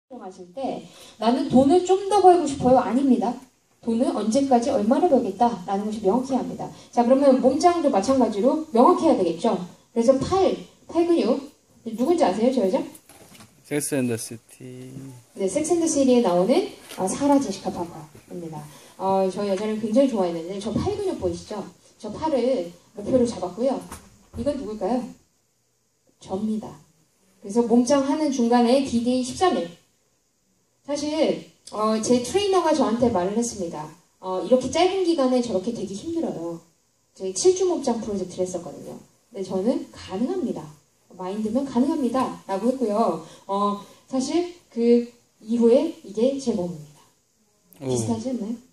하실 때 나는 돈을 좀 더 벌고 싶어요? 아닙니다. 돈을 언제까지 얼마나 벌겠다라는 것이 명확해야 합니다. 자, 그러면 몸짱도 마찬가지로 명확해야 되겠죠. 그래서 팔 근육 누군지 아세요, 저 여자? 섹스 앤 더 시티. 네, 섹스 앤 더 시티에 나오는 사라 제시카 파커입니다. 저 여자를 굉장히 좋아했는데 저 팔 근육 보이시죠? 저 팔을 목표로 잡았고요. 이건 누굴까요? 접니다. 그래서 몸짱 하는 중간에 D-Day 13일. 사실 제 트레이너가 저한테 말을 했습니다. 이렇게 짧은 기간에 저렇게 되기 힘들어요. 저희 7주 몸짱 프로젝트를 했었거든요. 근데 저는 가능합니다. 마인드면 가능합니다. 라고 했고요. 사실 그 이후에 이게 제 몸입니다. 비슷하지 않나요?